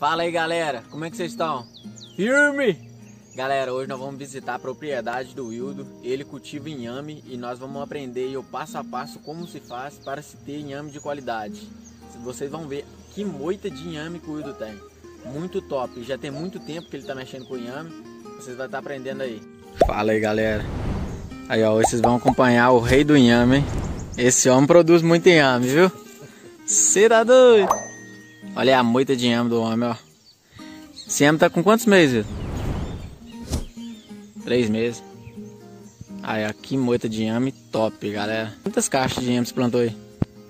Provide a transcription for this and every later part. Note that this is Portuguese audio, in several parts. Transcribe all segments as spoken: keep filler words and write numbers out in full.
Fala aí, galera, como é que vocês estão? Firme! Galera, hoje nós vamos visitar a propriedade do Wildo. Ele cultiva inhame e nós vamos aprender aí o passo a passo como se faz para se ter inhame de qualidade. Vocês vão ver que moita de inhame que o Wildo tem. Muito top, já tem muito tempo que ele está mexendo com inhame. Vocês vão estar aprendendo aí. Fala aí, galera. Aí, ó, vocês vão acompanhar o rei do inhame, hein? Esse homem produz muito inhame, viu? Cê tá doido? Olha a moita de inhame do homem, ó. Esse inhame tá com quantos meses, viu? Três meses. Aí, ó, que moita de inhame top, galera. Quantas caixas de inhame você plantou aí?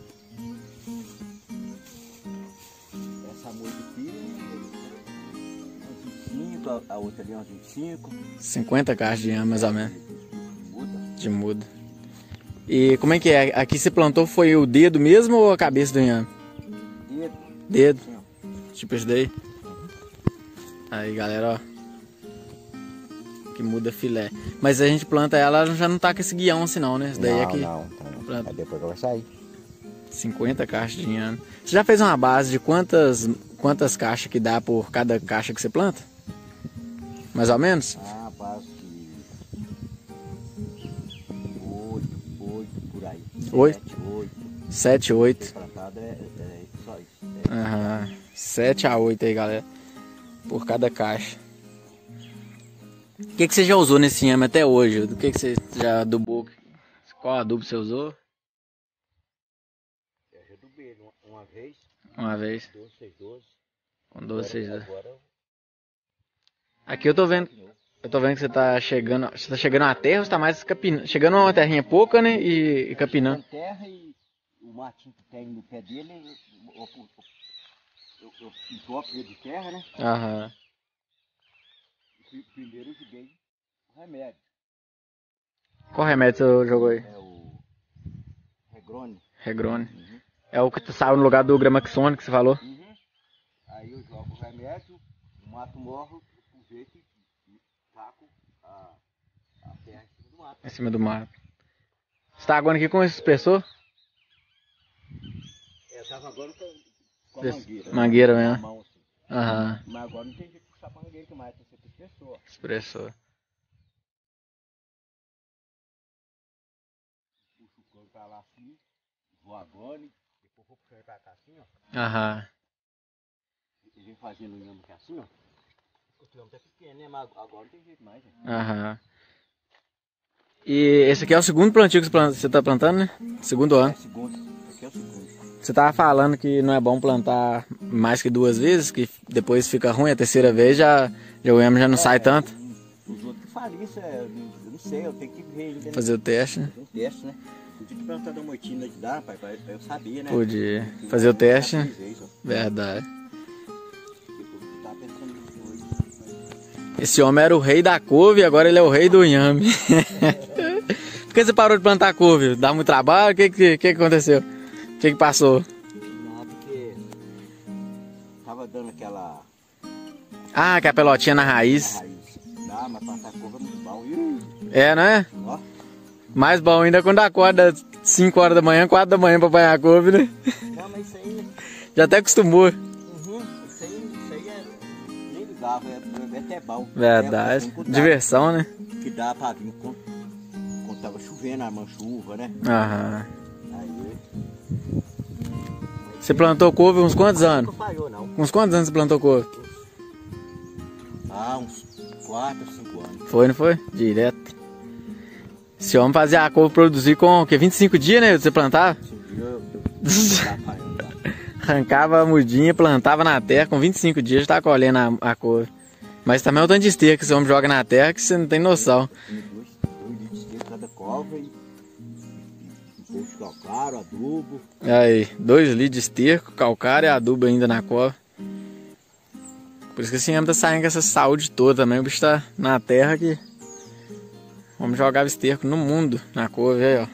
Essa moita aqui, uns vinte e cinco, a outra ali uns vinte e cinco. cinquenta caixas de inhame, mais ou menos. De muda. De muda. E como é que é? Aqui você plantou foi o dedo mesmo ou a cabeça do inhame? Dedo. Dedo? Assim, ó. Tipo isso daí? Aí, galera, ó. Que muda filé. Mas a gente planta ela, ela já não tá com esse guião assim não, né? Esse daí não, aqui. não, tá não. Planta. Aí depois vai sair. cinquenta caixas de inhame. Você já fez uma base de quantas, quantas caixas que dá por cada caixa que você planta? Mais ou menos? Ah, base de oito, oito por aí. Oito? sete, oito. sete, oito. Plantado é, é só isso. É. Aham. sete a oito aí, galera. Por cada caixa. O que, que você já usou nesse inhame até hoje? Do que, que você já adubou? Qual adubo você usou? Eu já adubei uma, uma vez. Uma vez. doze, seis, doze. Com doze, seis, doze. Agora, Aqui eu tô vendo. Eu tô vendo que você tá chegando. Você tá chegando na terra ou você tá mais capinando? Chegando uma terrinha pouca, né? E, e capinando. tem terra e o matinho que tem no pé dele, eu, eu, eu, eu entopo ele de terra, né? Aham. Primeiro eu joguei o remédio. Qual remédio você jogou aí? É o Regrone. Regrone. Uhum. É o que saiu no lugar do Gramaxone que você falou? Uhum. Aí eu jogo o remédio, o mato morre, o jeito e taco a, a terra em cima do mato. Em cima do mato. Você tá aguando aqui com esse espessor? É, eu tava agora com, com a mangueira. Mangueira né? mesmo? Na mão, assim. Aham. Mas agora não tem jeito de puxar a mangueira que mais, tem que ser espessor. Expressor. Puxo o cano pra lá assim, vou agora, depois vou puxando pra cá assim, ó. Aham. E vem fazendo o inhame aqui assim, ó. O quilômetro é pequeno, né? Mas agora não tem jeito mais, gente. Aham. E esse aqui é o segundo plantio que você planta- você tá plantando, né? Segundo ano. É segundo, esse aqui é o segundo. Você tava falando que não é bom plantar mais que duas vezes, que depois fica ruim, a terceira vez já, já o inhame já não é, sai tanto. Os outros que falam isso, é, eu não sei, eu tenho que ver ainda. Né? Fazer o teste, né? Fazer um teste, né? Podia te perguntar da moitina de dar, pai, pra, pra eu saber, né? Podia Porque fazer o teste, eu né? fiz isso, ó. Verdade. Eu tava pensando nisso hoje. Esse homem era o rei da couve e agora ele é o rei do inhame. Por que você parou de plantar couve? Dá muito trabalho? O que, que, que aconteceu? O que, que passou? Nada, porque tava dando aquela Ah, que a pelotinha na na raiz. raiz. Dá, mas plantar couve é muito bom. Ih, É, não é? ó. Mais bom ainda quando acorda cinco horas da manhã, quatro da manhã pra apanhar a couve, né? Não, mas isso aí. Já até acostumou. Uhum, isso aí, isso aí é. Nem ligava, é, é até bom. Verdade. É, é, Diversão, né? que dá pra vir quando, quando tava chovendo, armando chuva, né? Aham. Aí. Você plantou couve uns quantos anos? Não falhou, não. Uns quantos anos você plantou couve? Ah, uns quatro, cinco anos. Foi, não foi? Direto. Esse homem fazia a couve produzir com o quê? vinte e cinco dias, né? Você plantava? Esse dia eu. eu, eu Arrancava a mudinha, plantava na terra, com vinte e cinco dias já tá colhendo a, a couve. Mas também é o tanto de esterco que esse homem joga na terra que você não tem noção. dois, dois litros de esterco cada cova e um pouco de calcário, adubo. Aí, dois litros de esterco, calcário e adubo ainda na cova. Por isso que esse homem tá saindo com essa saúde toda também. O bicho tá na terra que... O homem jogava esterco no mundo, na couve aí, ó.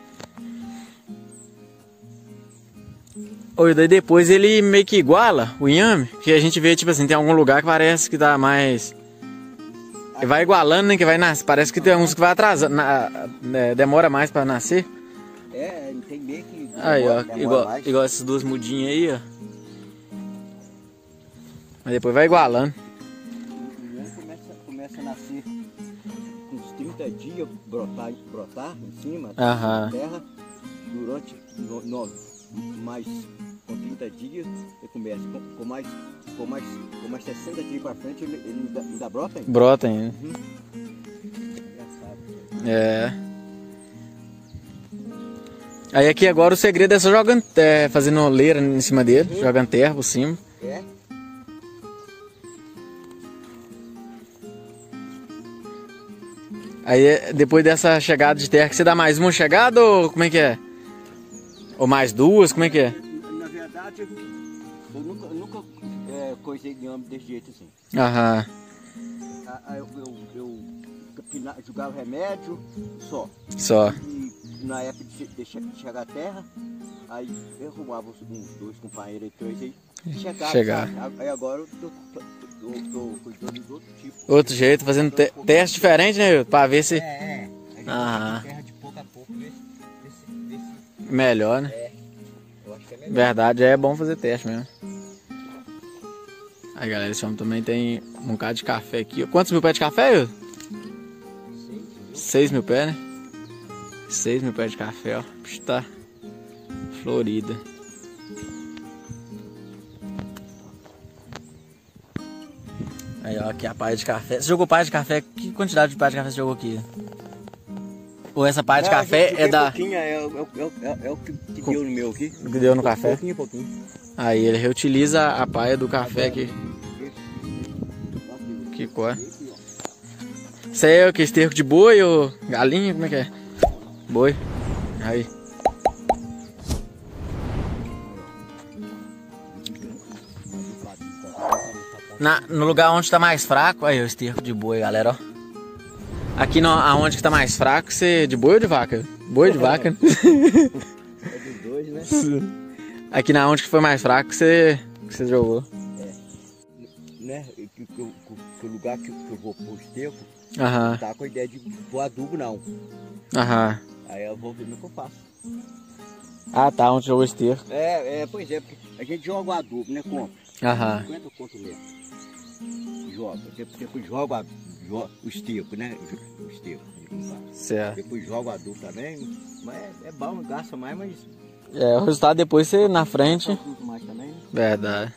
Oi, daí depois ele meio que iguala o inhame, que a gente vê, tipo assim, tem algum lugar que parece que dá mais... Que vai igualando, né, que vai nascer, parece que tem uns que vai atrasando, na, é, demora mais pra nascer. É, tem meio que... Aí, ó, demora igual, mais. igual essas duas mudinhas aí, ó. Mas depois vai igualando. O inhame começa, começa a nascer com uns trinta dias, brotar, brotar em cima Aham. da terra. Durante no, no, mais com trinta dias, ele começa com, com, mais, com, mais, com mais sessenta dias para frente, ele, ele ainda, ainda brota ainda. Brota ainda. Uhum. Engraçado. É. Aí aqui agora o segredo é só jogando, é, fazendo oleira em cima dele, uhum. Jogando terra por cima. É. Aí depois dessa chegada de terra, que você dá mais uma chegada ou como é que é? Ou mais duas, como é que é? Na verdade, eu nunca, eu nunca é, coisei inhame desse jeito assim. Aham. Aí eu, eu, eu jogava remédio só. Só. E na época de, de chegar a terra, aí eu arrumava uns dois companheiros e três aí. Chegava, Chegar. Sabe? Aí agora eu tô, tô, tô, tô cuidando de outro tipo. Outro jeito, fazendo te teste diferente, né? Pra ver se. É, é. Aham. Terra de pouco a pouco, ver se, ver se... Melhor, né? É. Eu acho que é melhor. Verdade, é bom fazer teste mesmo. Aí galera, esse homem também tem um bocado de café aqui. Quantos mil pés de café, Will? Seis mil pés, né? Seis mil pés de café, ó. Puxa, tá florida. Aí, ó, aqui a palha de café. Você jogou palha de café? Que quantidade de palha de café você jogou aqui? Ou essa palha de café é da... Pouquinho, é, é, é, é o que, que deu no meu aqui. O que deu no café? Pouquinho, pouquinho. Aí ele reutiliza a palha do café aqui. Que cor? Isso aí é o que? Esterco de boi ou galinha? Como é que é? Boi. Aí. Na, no lugar onde tá mais fraco, aí o esterco de boi, galera, ó. Aqui no, aonde que tá mais fraco, você de boi ou de vaca? Boi de vaca. É dos dois, né? Aqui na onde que foi mais fraco, você, que você jogou. É. Né? Que, que, que, que o lugar que, que eu vou pôr o esterco, Aham. não tá com a ideia de pôr adubo, não. Aham. Aí eu vou ver o que eu faço. Ah, tá, onde jogou o esterco. É, é, pois é, porque a gente joga o adubo, né? Compra. Aham. cinquenta conto mesmo. Joga. Depois joga o esterco, né? O esterco. Certo. Depois joga o adubo também. Mas é, é bom, gasta mais, mas. É, o resultado depois você na frente. Mais também, né? Verdade.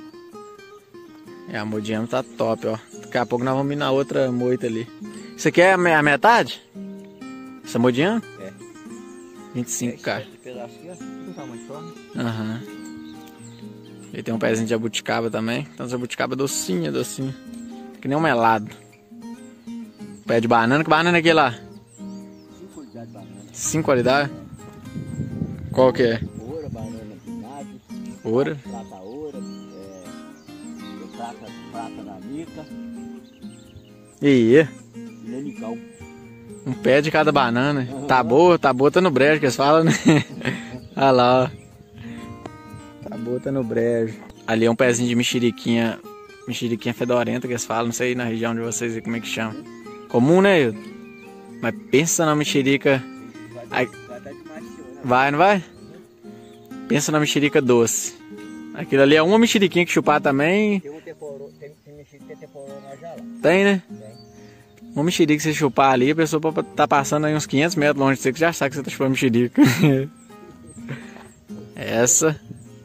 É, a modinha tá top, ó. Daqui a pouco nós vamos ir na outra moita ali. Isso aqui é a metade? Essa modinha? É. vinte e cinco, cara. Esse pedacinho aqui, não tá muito só, né? Aham. E tem um pezinho de jabuticaba também. Então jabuticaba docinha, docinha. Que nem um melado. Pé de banana, que banana é aquele lá? Cinco qualidades de banana. Cinco qualidades? Qual que é? Oura, banana pinado. Oura. Prata oura. É, prata, prata nanica. E E nenical. um pé de cada banana. Uhum. Tá boa, tá boa, tá no brejo que eles falam, né? Olha lá, ó. Tá boa, tá no brejo. Ali é um pezinho de mexeriquinha. Mexeriquinha fedorenta que eles falam. Não sei na região de vocês como é que chama. Comum, né, Hildo? Mas pensa na mexerica. Vai, vai dar demais, né? Vai, não vai? Pensa na mexerica doce. Aquilo ali é uma mexeriquinha que chupar também. Tem um temporô, tem, tem mexerica que tem temporô na jala. Tem, né? Tem. Uma mexerica que você chupar ali, a pessoa tá passando aí uns quinhentos metros longe de você que já sabe que você tá chupando mexerica. Essa.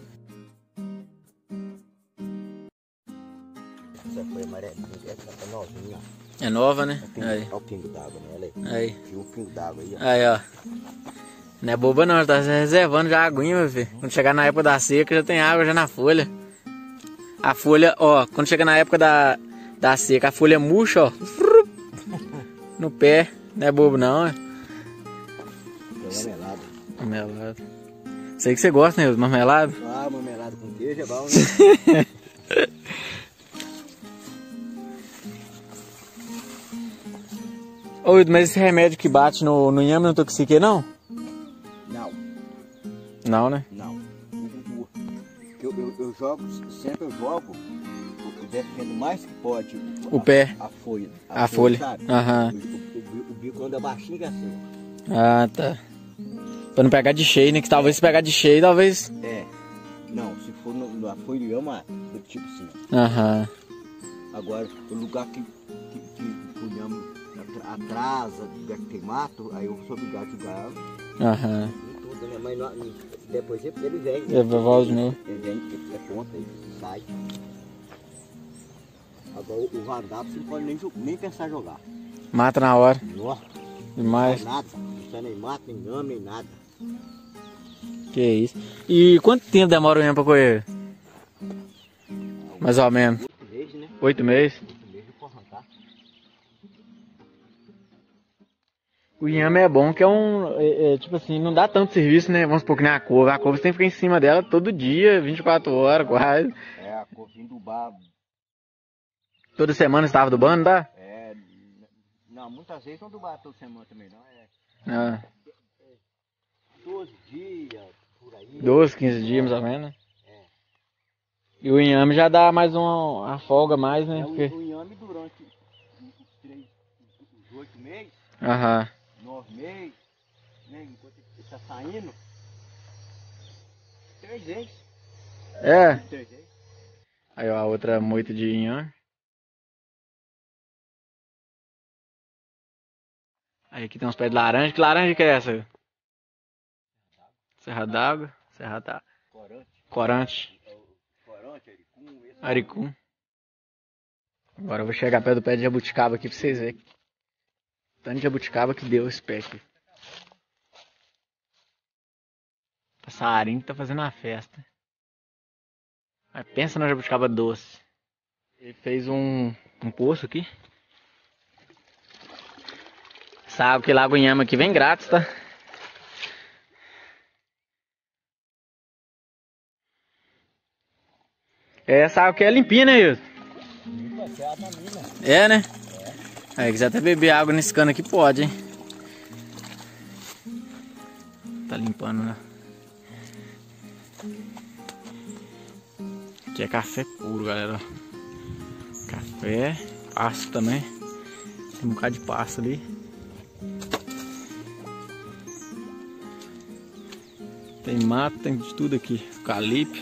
Essa foi amarelinha, essa tá novinha. É nova, né? Aí. Olha o pingo d'água nela aí. Aí. Tinha um pingo d'água aí, ó. Aí, ó. Não é boba não, tá reservando já a aguinha, meu filho. Quando chegar na época da seca, já tem água já na folha. A folha, ó, quando chega na época da, da seca, a folha murcha, ó. No pé. Não é bobo não, é? Marmelada. Marmelada. Sei que você gosta, né? Marmelada? Ah, marmelada com queijo é bom, né? Ô, mas esse remédio que bate no, no inhame não intoxica, não? Não. Não, né? Não. Eu, eu, eu jogo, sempre eu jogo, eu defendo mais que pode o a, pé. A folha. A, a folha. Aham. Uhum. O, o, o bico anda baixinho que é assim. Ah, tá. Pra não pegar de cheio, né? Que talvez se pegar de cheio, talvez... É. Não, se for no, na folha de ama, tipo assim. Aham. Agora, o lugar que, que, que o inhame atrasa, lugar que tem mato, aí eu sou obrigado a jogar. Aham. Tudo, né? Mas não, depois ele vem. Ele vai voltar de novo. Ele vem, ele é ponta, ele sai. Agora o Vandap você não pode nem, nem pensar em jogar. Mata na hora. Nossa. Demais. Não nada. Não sai nem mato, nem inhame, nem nada. Que isso. E quanto tempo demora o inhame pra correr? Mais ou menos. Oito meses, né? Oito meses? Oito meses eu posso arrancar. O inhame é bom que é um... É, é, tipo assim, não dá tanto serviço, né? Vamos supor que nem a couve. A couve você tem que ficar em cima dela todo dia, vinte e quatro horas quase. É, a couve do bar. Toda semana você estava adubando, tá? É... Não, muitas vezes não do bar toda semana também, não. É... Ah. doze dias, por aí. doze, quinze dias, mais ou menos. É. E o inhame já dá mais uma, uma folga mais, né? É, Porque... o, o inhame durante os três, os oito meses, Aham. nove meses, né? Enquanto ele está saindo, três vezes. É. Três vezes. Aí ó, a outra moita de inhame. Aí aqui tem uns pés de laranja. Que laranja que é essa? Serra d'Água. Serra d'Água. Corante. Corante. Corante, aricum. Esse Aricum. Agora eu vou chegar perto do pé de jabuticaba aqui pra vocês verem. Tanto de jabuticaba que deu esse pé aqui. Passarinho que tá fazendo uma festa. Mas pensa na jabuticaba doce. Ele fez um, um poço aqui. Essa água que lago inhame aqui vem grátis, tá? Essa água aqui é limpinha, né, Wilson? É, né? É. Aí, quiser até beber água nesse cano aqui, pode, hein? Tá limpando, né? Aqui é café puro, galera. Café, pasto também. Tem um bocado de pasto ali. Tem mato, tem de tudo aqui. Eucalipto.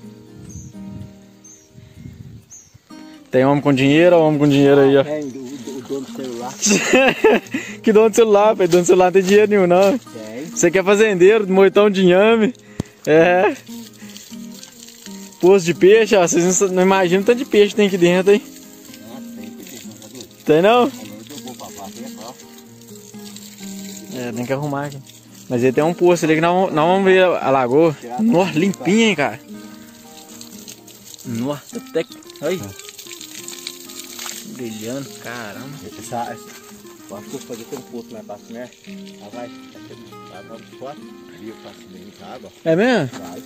Tem homem com dinheiro ou homem com dinheiro aí, ó? Tem, o, o dono do celular. Que dono do celular, pai? Dono do celular não tem dinheiro nenhum, não. Tem. Você que é fazendeiro, moitão de inhame. É. Poço de peixe, ó. Vocês não imaginam o tanto de peixe que tem aqui dentro, hein? Ah, tem, tem. Tem não? Eu vou pra parte, é só. É, tem que arrumar aqui. Mas ele tem um poço ali que nós vamos, nós vamos ver a lagoa. Nossa, limpinha, hein, cara. Nossa, até... Aí. Brilhando, caramba. Essa, essa, eu acho que eu vou fazer um pouco mais fácil, né? Ela vai, ela vai de fora, ali eu faço bem muita água. É mesmo? Vai.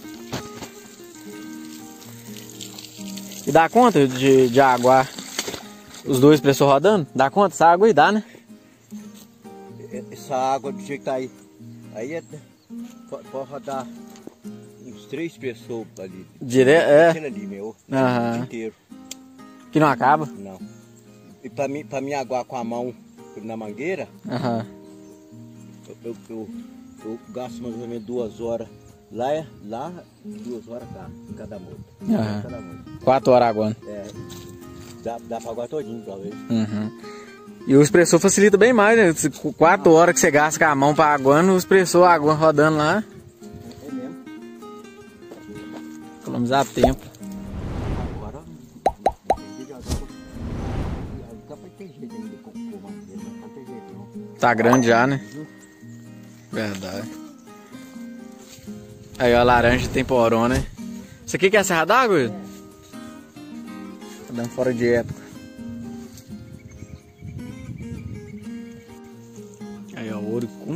E dá conta de, de aguar os dois pressor rodando? Dá conta essa água aí? Dá, né? Essa água do jeito que tá aí, aí é, pode, pode rodar uns três pessoas ali. Direto, é? Ali, meu, Aham. o dia inteiro. Que não acaba? Não. E pra mim, pra mim aguar com a mão na mangueira, Aham. eu, eu, eu, eu gasto mais ou menos duas horas lá, é, lá duas horas cá, em cada moto. Aham. Cada moto. Quatro horas aguando. É, dá, dá pra aguar todinho, talvez. Uhum. E o expressor facilita bem mais, né? Se quatro horas que você gasta com a mão para aguando, o expressor aguando rodando lá. É mesmo. Economizar tempo. Agora, dá pra ter jeito ainda com o mangueira, não tem jeito não. Tá grande já, né? Verdade. Aí ó, a laranja tem porão, né? Isso aqui que é a Serra d'Água? É. Tá dando fora de época. Aí ó, o Oricum.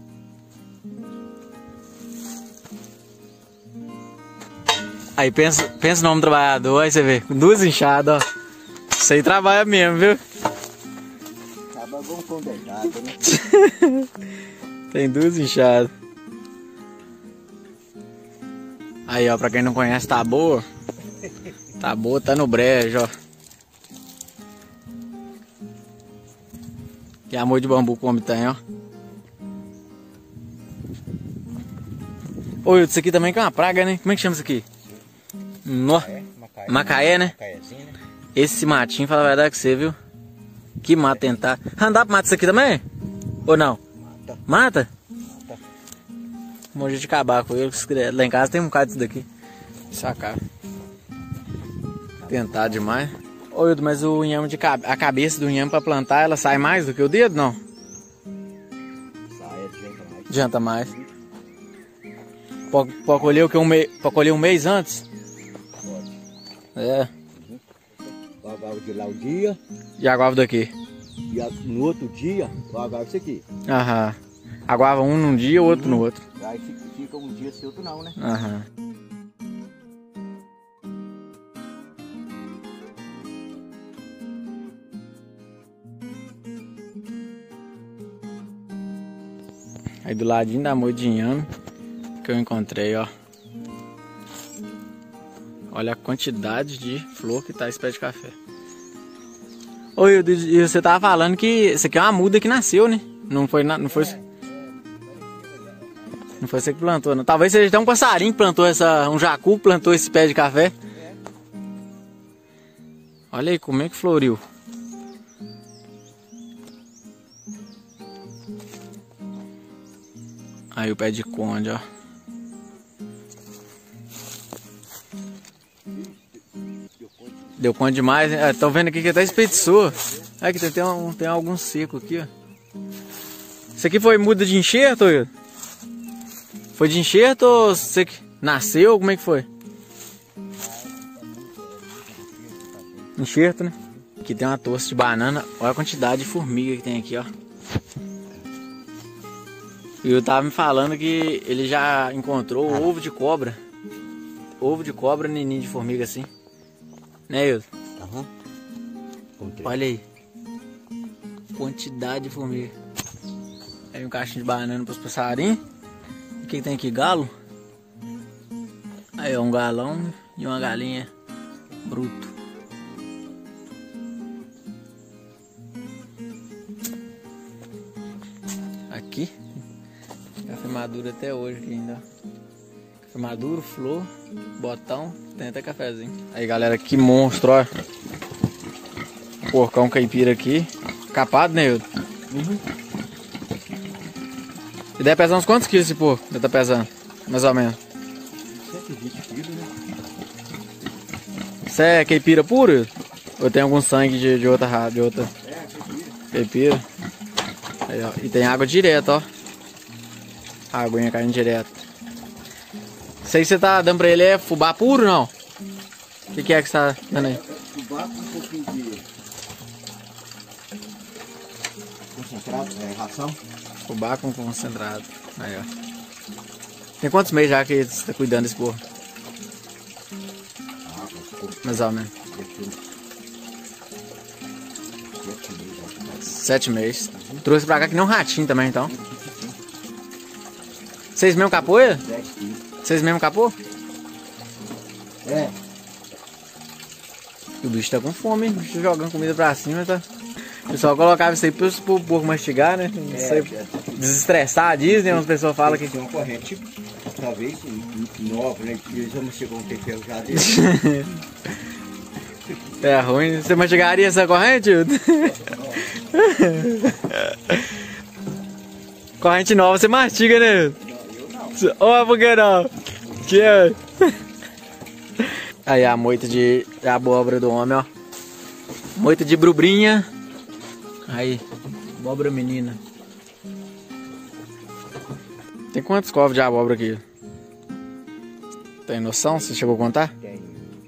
Aí pensa, pensa no nome do trabalhador, aí você vê, com duas enxadas, ó. Isso aí trabalha mesmo, viu? Acaba bom condensado, né? Tem duas enxadas. Aí ó, pra quem não conhece, tá boa. Tá boa, tá no brejo, ó. Que amor de bambu como tem, ó. Oi, isso aqui também que é uma praga, né? Como é que chama isso aqui? Nó. É, macaé. Macaé, né? Macaézinho, né? Esse matinho, fala a verdade com você, viu? Que mata tentar. Andar pro mato isso aqui também? Ou não? Mata. Mata? Mata. Um jeito de acabar com ele. Lá em casa tem um bocado disso daqui. Sacar. Tentar demais. Ô, Hildo, mas o inhame de cabeça, a cabeça do inhame pra plantar, ela sai mais do que o dedo, não? Sai, adianta mais. Adianta mais. Pode, pode colher o que? Um mês, pode colher um mês antes? Pode. É. Uhum. Eu agava de lá o dia. E aguava daqui? E a, no outro dia, eu agava isso aqui. Aham. Aguava um num dia, o outro Uhum. no outro. Aí fica, fica um dia sem outro não, né? Aham. Aí do ladinho da moita de inhame que eu encontrei, ó. Olha a quantidade de flor que tá esse pé de café. Ô, e você tava falando que isso aqui é uma muda que nasceu, né? Não foi, não foi, não foi você que plantou, não. Talvez seja até um passarinho que plantou essa, um jacu que plantou esse pé de café. Olha aí como é que floriu. Aí o pé de conde, ó. Deu conde demais, né? Estão vendo aqui que até espeitiçou. Olha que tem, tem, um, tem algum seco aqui, ó. Isso aqui foi muda de enxerto, Hildo? Foi de enxerto ou você que nasceu? Como é que foi? Enxerto, né? Aqui tem uma torce de banana. Olha a quantidade de formiga que tem aqui, ó. E eu tava me falando que ele já encontrou ah. ovo de cobra. Ovo de cobra, ninho de formiga assim. Né, Hildo? Aham. Olha aí. Quantidade de formiga. Aí um caixinho de banana pros passarinhos. E o que tem aqui? Galo? Aí ó, um galão e uma galinha bruto. Aqui. Café maduro até hoje aqui ainda. Café maduro, flor, botão, tem até cafezinho. Aí galera, que monstro, ó. Porcão caipira aqui. Capado, né, Hildo? Uhum. E deve pesar uns quantos quilos esse porco? Deve tá pesando, mais ou menos. cento e vinte quilos, né? Isso é caipira puro, Hildo? Ou tem algum sangue de, de outra raça? De outra? É, caipira. Caipira. Aí, ó. E tem água direto, ó. A aguinha caindo direto. Isso aí que você tá dando pra ele é fubá puro ou não? O que, que é que você tá dando aí? É, é fubá com um pouquinho de concentrado, é ração. Fubá com concentrado. Aí, ó. Tem quantos meses já que você tá cuidando desse porco? Ah, com mais ou menos. Sete meses. Uhum. Trouxe pra cá que nem um ratinho também, então. Vocês mesmo capô ele? Vocês mesmo capô? É. O bicho tá com fome, hein? O bicho jogando comida pra cima, tá? O pessoal colocava isso aí pro, pro porco mastigar, né? É, é. Desestressar, diz, né? Umas pessoas falam que... Tem uma corrente, talvez, nova, né? Que eles vão chegar um tempero já dele. É ruim. Você mastigaria essa corrente, Hildo? Corrente nova você mastiga, né, Hildo? Não, eu não. Ó, por que não? Que é? Aí a moita de, de abóbora do homem, ó. Moita de brubrinha. Aí, abóbora menina. Tem quantos covos de abóbora aqui? Tem noção? Você chegou a contar? Tem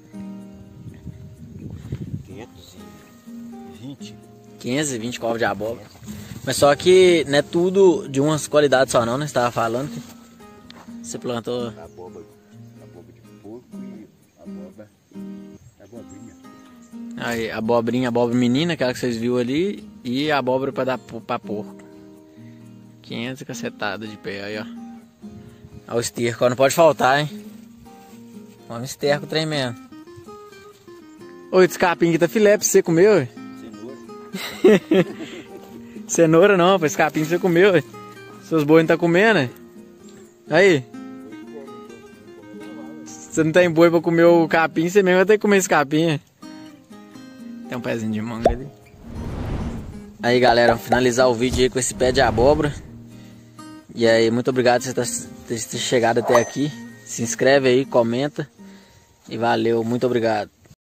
quinhentos e vinte. quinhentos e vinte covos de abóbora. Mas só que não é tudo de umas qualidades só não, né? Você tava falando que você plantou... Abóbora, abóbora de porco e abóbora, abobrinha. Aí, abobrinha, abóbora menina, aquela que vocês viram ali, e a abóbora pra dar pra porco. quinhentos cacetadas de pé, aí ó. Olha o esterco, ó, não pode faltar, hein. Vamos esterco o trem mesmo. Ô, esse capim aqui tá filé pra você comer, ué. Cenoura. Cenoura não, esse capim pra você comer, ué. Seus bois não tá comendo, né? Aí. Você não tem boi pra comer o capim, você mesmo vai ter que comer esse capim. Tem um pezinho de manga ali. Aí galera, vou finalizar o vídeo aí com esse pé de abóbora. E aí, muito obrigado por você ter chegado até aqui. Se inscreve aí, comenta. E valeu, muito obrigado.